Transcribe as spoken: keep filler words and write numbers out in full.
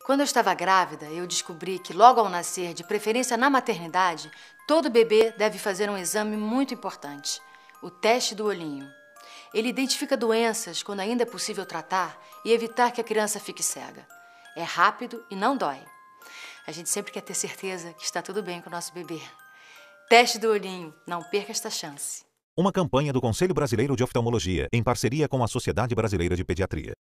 Quando eu estava grávida, eu descobri que logo ao nascer, de preferência na maternidade, todo bebê deve fazer um exame muito importante, o teste do olhinho. Ele identifica doenças quando ainda é possível tratar e evitar que a criança fique cega. É rápido e não dói. A gente sempre quer ter certeza que está tudo bem com o nosso bebê. Teste do olhinho, não perca esta chance. Uma campanha do Conselho Brasileiro de Oftalmologia, em parceria com a Sociedade Brasileira de Pediatria.